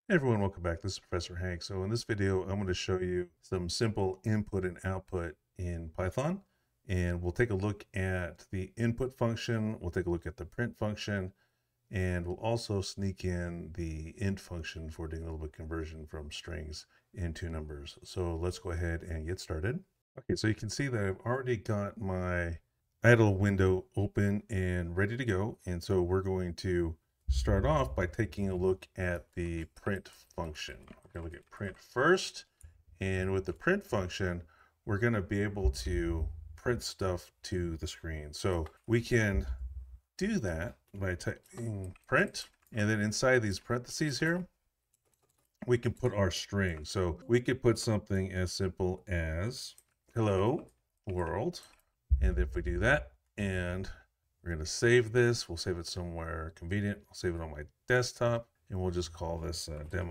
Hey everyone, welcome back. This is Professor Hank. So in this video, I'm going to show you some simple input and output in Python. And we'll take a look at the input function, we'll take a look at the print function, and we'll also sneak in the int function for doing a little bit of conversion from strings into numbers. So let's go ahead and get started. Okay, so you can see that I've already got my idle window open and ready to go. And so we're going to start off by taking a look at the print function. We're going to look at print first. And with the print function, we're going to be able to print stuff to the screen. So we can do that by typing print. And then inside these parentheses here, we can put our string. So we could put something as simple as hello world. And if we do that, and we're going to save this, we'll save it somewhere convenient. I'll save it on my desktop, and we'll just call this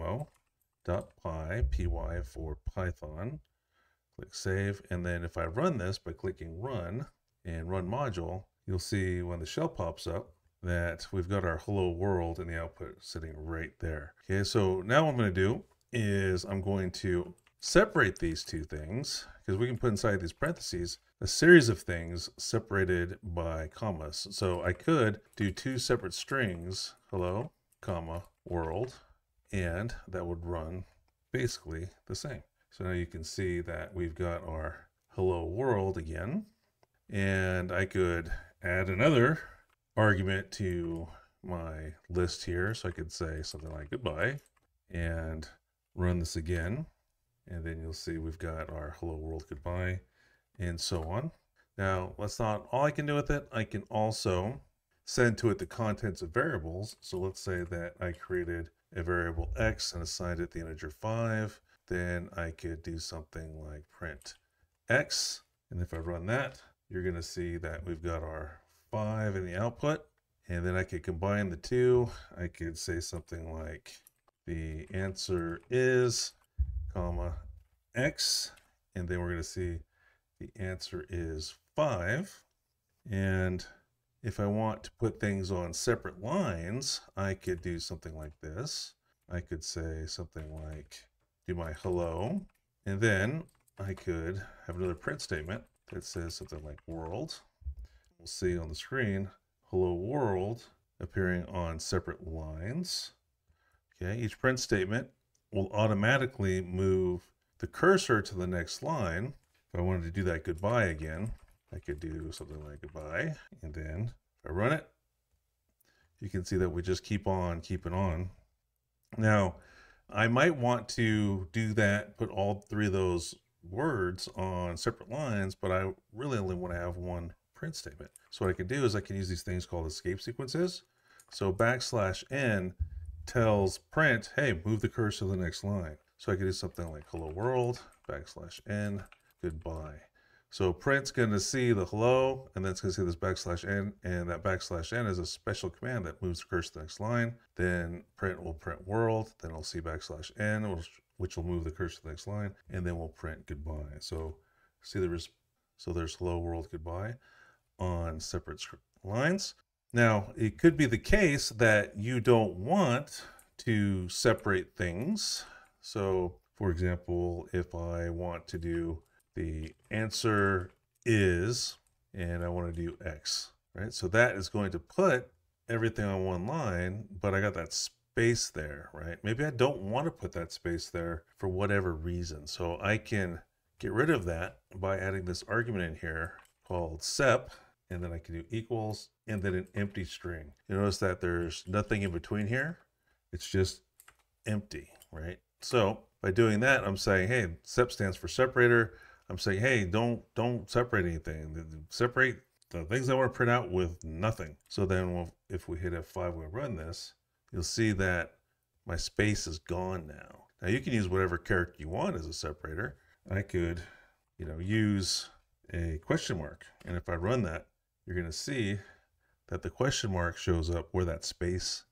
demo.py, py for Python. Click save, and then if I run this by clicking run and run module, you'll see when the shell pops up that we've got our hello world in the output sitting right there. Okay, so now what I'm going to do is I'm going to separate these two things, because we can put inside these parentheses a series of things separated by commas. So I could do two separate strings, hello, comma, world, and that would run basically the same. So now you can see that we've got our hello world again, and I could add another argument to my list here. So I could say something like goodbye and run this again. And then you'll see we've got our hello world goodbye and so on. Now, that's not all I can do with it. I can also send to it the contents of variables. So let's say that I created a variable x and assigned it the integer 5. Then I could do something like print x. And if I run that, you're going to see that we've got our 5 in the output. And then I could combine the two. I could say something like the answer is comma x, and then we're going to see the answer is 5. And if I want to put things on separate lines, I could do something like this. I could say something like do my hello, and then I could have another print statement that says something like world. We'll see on the screen hello world appearing on separate lines. Okay, each print statement will automatically move the cursor to the next line. If I wanted to do that goodbye again, I could do something like goodbye. And then if I run it, you can see that we just keep on keeping on. Now, I might want to do that, put all three of those words on separate lines, but I really only want to have one print statement. So what I can do is I can use these things called escape sequences. So \n tells print, hey, move the cursor to the next line. So I could do something like hello world, \n, goodbye. So print's going to see the hello, and then it's going to see this \n, and that \n is a special command that moves the cursor to the next line. Then print will print world, then it'll see \n, which will move the cursor to the next line, and then we'll print goodbye. So see there's hello world, goodbye on separate lines. Now, it could be the case that you don't want to separate things. So, for example, if I want to do the answer is, and I want to do X, right? So that is going to put everything on one line, but I got that space there, right? Maybe I don't want to put that space there for whatever reason. So I can get rid of that by adding this argument in here called sep, and then I can do equals, and then an empty string. You notice that there's nothing in between here. It's just empty, right? So by doing that, I'm saying, hey, sep stands for separator. I'm saying, hey, don't separate anything. Separate the things I want to print out with nothing. So then if we hit F5, we run this, you'll see that my space is gone now. Now you can use whatever character you want as a separator. I could, use a question mark. And if I run that, you're going to see that the question mark shows up where that space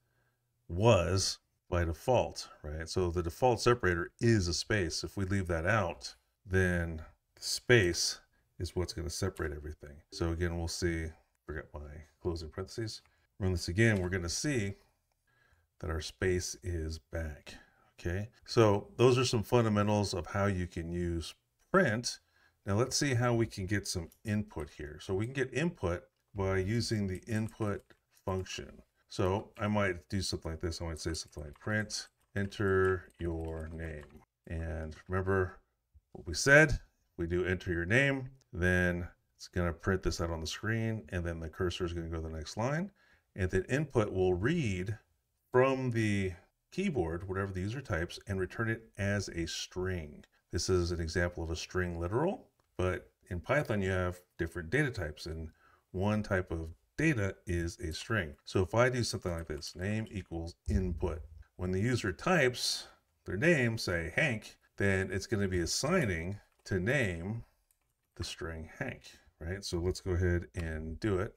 was by default, right? So the default separator is a space. If we leave that out, then the space is what's going to separate everything. So again, we'll see, forget my closing parentheses. Run this again, we're going to see that our space is back. Okay, so those are some fundamentals of how you can use print. Now let's see how we can get some input here. So we can get input by using the input function. So I might do something like this. I might say something like print, enter your name. And remember what we said, we do enter your name, then it's going to print this out on the screen, and then the cursor is going to go to the next line. And then input will read from the keyboard, whatever the user types, and return it as a string. This is an example of a string literal, but in Python you have different data types, and one type of data is a string. So if I do something like this, name equals input, when the user types their name, say Hank, then it's going to be assigning to name the string Hank, right? So let's go ahead and do it.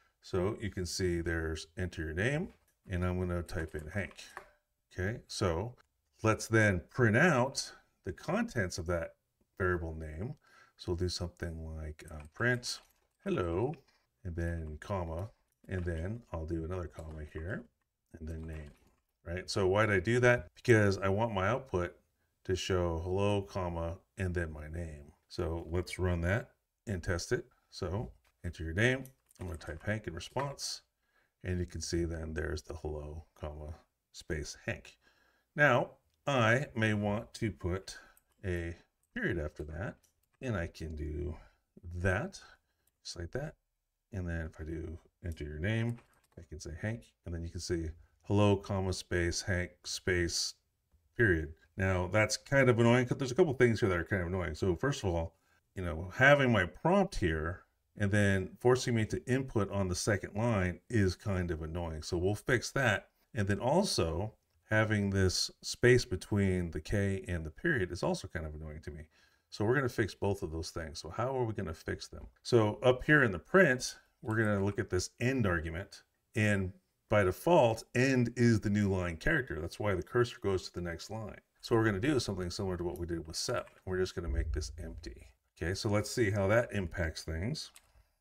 So you can see there's enter your name, and I'm going to type in Hank. Okay, so let's then print out the contents of that variable name. So we'll do something like print hello, and then comma, and then I'll do another comma here, and then name, right? So why did I do that? Because I want my output to show hello, comma, and then my name. So let's run that and test it. So enter your name. I'm going to type Hank in response, and you can see then there's the hello, comma, space Hank. Now I may want to put a period after that, and I can do that just like that. And then if I do enter your name, I can say Hank, and then you can see hello, comma, space Hank, space period. Now that's kind of annoying because there's a couple things here that are kind of annoying. So first of all, you know, having my prompt here and then forcing me to input on the second line is kind of annoying. So we'll fix that. And then also having this space between the K and the period is also kind of annoying to me. So we're going to fix both of those things. So how are we going to fix them? So up here in the print, we're going to look at this end argument, and by default, end is the new line character. That's why the cursor goes to the next line. So what we're going to do is something similar to what we did with sep. We're just going to make this empty. Okay, so let's see how that impacts things.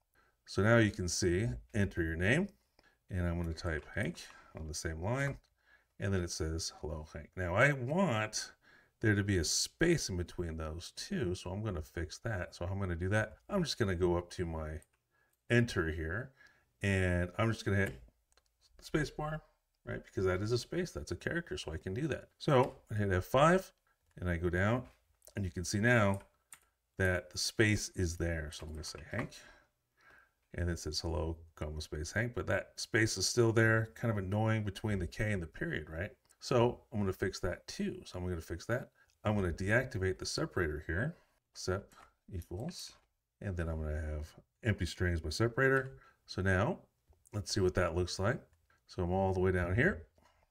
So now you can see, enter your name, and I'm going to type Hank on the same line, and then it says, hello, Hank. Now I want there to be a space in between those two, so I'm going to fix that. So how I'm going to do that, I'm just going to go up to my enter here, and I'm just going to hit the space bar, right? Because that is a space, that's a character, so I can do that. So I hit F5, and I go down, and you can see now that the space is there. So I'm going to say Hank, and it says hello, comma, space Hank, but that space is still there, kind of annoying between the K and the period, right? So I'm going to fix that too. So I'm going to fix that. I'm going to deactivate the separator here, sep equals, and then I'm going to have empty strings by separator. So now let's see what that looks like. So I'm all the way down here.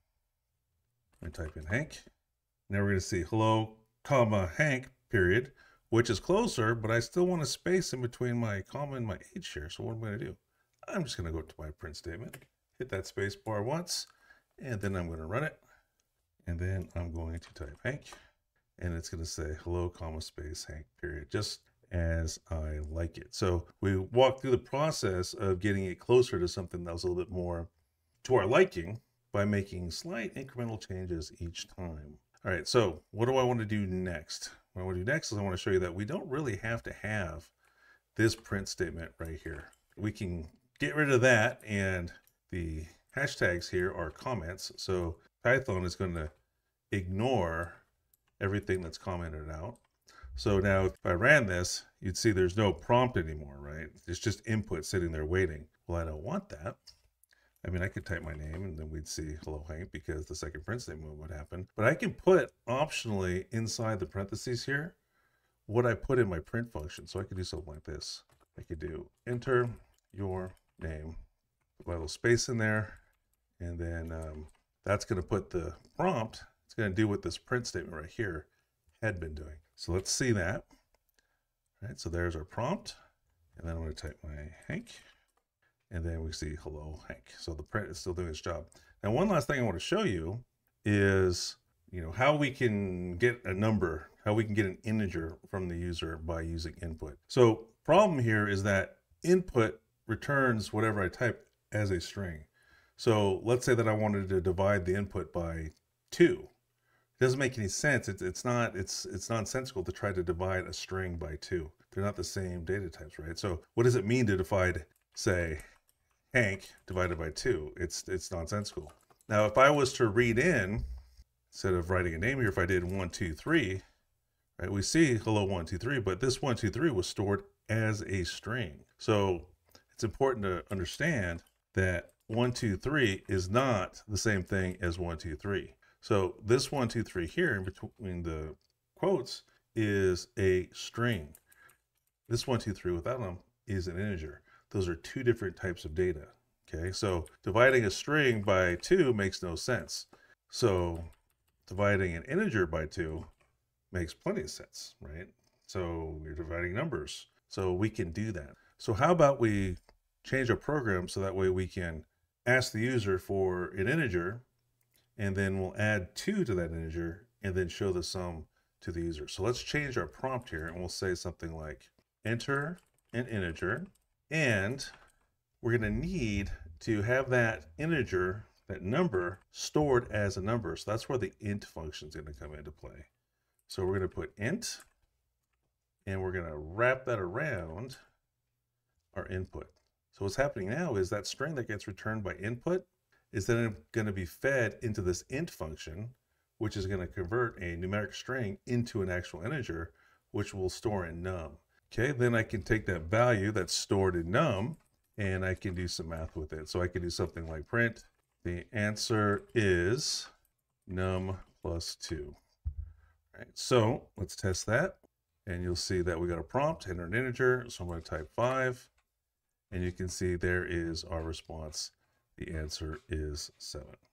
I type in Hank. Now we're going to see hello, comma, Hank, period, which is closer, but I still want a space in between my comma and my H here. So what am I going to do? I'm just going to go to my print statement, hit that space bar once, and then I'm going to run it. And then I'm going to type Hank, and it's going to say hello, comma, space Hank, period, just as I like it. So we walked through the process of getting it closer to something that was a little bit more to our liking by making slight incremental changes each time. All right, so what do I want to do next? What I want to do next is I want to show you that we don't really have to have this print statement right here. We can get rid of that, and the hashtags here are comments. So Python is going to ignore everything that's commented out. So now if I ran this, you'd see there's no prompt anymore, right? It's just input sitting there waiting. Well, I don't want that. I mean, I could type my name and then we'd see hello Hank because the second print statement would happen. But I can put optionally inside the parentheses here what I put in my print function. So I could do something like this. I could do enter your name, put my little space in there, and then that's going to put the prompt. It's going to do what this print statement right here had been doing. So let's see that. All right, so there's our prompt. And then I'm going to type my Hank. And then we see hello Hank. So the print is still doing its job. Now, one last thing I want to show you is, you know, how we can get a number, how we can get an integer from the user by using input. So problem here is that input returns whatever I type as a string. So let's say that I wanted to divide the input by 2. It doesn't make any sense. It's nonsensical to try to divide a string by 2. They're not the same data types, right? So what does it mean to divide, say, Hank divided by 2? It's nonsensical. Now, if I was to read in, instead of writing a name here, if I did 1, 2, 3, right, we see hello 1, 2, 3, but this 1, 2, 3 was stored as a string. So it's important to understand that 1, 2, 3 is not the same thing as 1, 2, 3. So this 1, 2, 3 here in between the quotes is a string. This 1, 2, 3 without them is an integer. Those are two different types of data. Okay, so dividing a string by 2 makes no sense. So dividing an integer by 2 makes plenty of sense, right? So we're dividing numbers. So we can do that. So how about we change our program so that way we can ask the user for an integer, and then we'll add 2 to that integer and then show the sum to the user. So let's change our prompt here, and we'll say something like enter an integer, and we're going to need to have that integer, that number, stored as a number. So that's where the int function is going to come into play. So we're going to put int, and we're going to wrap that around our input. So what's happening now is that string that gets returned by input is then going to be fed into this int function, which is going to convert a numeric string into an actual integer, which we'll store in num. Okay, then I can take that value that's stored in num, and I can do some math with it. So I can do something like print, the answer is num plus 2. All right, so let's test that. And you'll see that we got a prompt, enter an integer. So I'm going to type 5. And you can see there is our response. The answer is 7.